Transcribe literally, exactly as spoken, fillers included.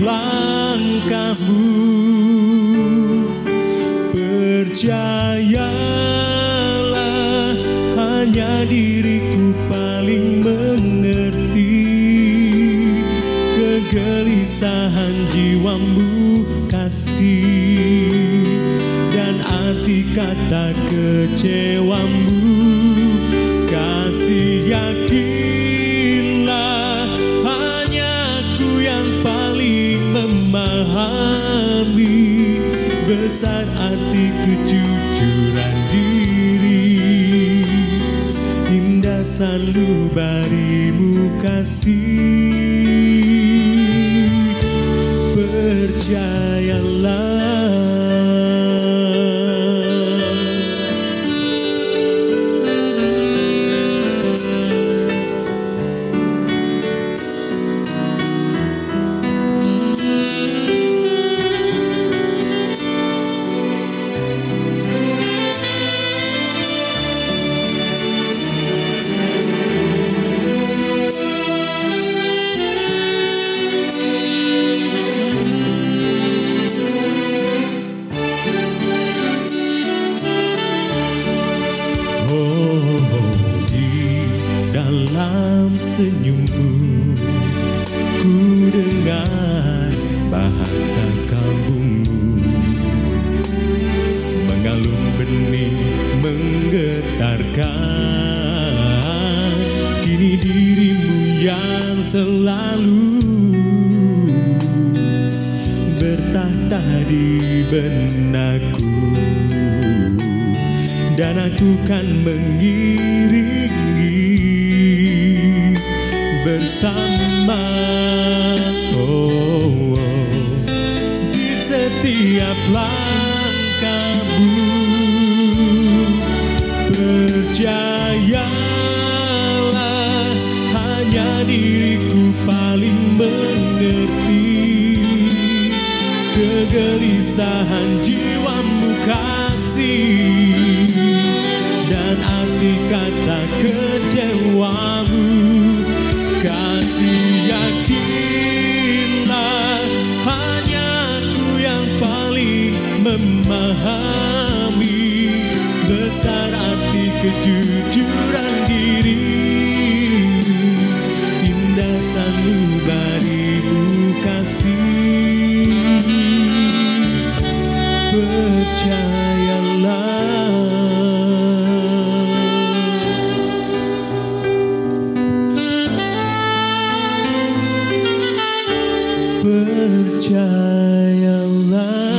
langkahmu. Percayalah, hanya diriku paling mengerti kegelisahan jiwamu kasih, dan arti kata kecewamu. Kasih, yakinlah, hanya aku yang paling memahami besar arti kejujuran diri. Indah sanubarimu kasih, percayalah. Dalam senyummu ku dengar bahasa kalbumu, mengalun benih menggetarkan. Kini dirimu yang selalu bertahta di benakku, dan aku kan mengiringi bersama. Oh, oh, di setiap langkahmu. Percayalah, hanya diriku paling mengerti kegelisahan jiwamu kasih, dan arti kata kecewamu. Kasih, yakinlah, hanya aku yang paling memahami besar arti kejujuran diri. Indah sanubarimu kasih, percayalah. Percayalah.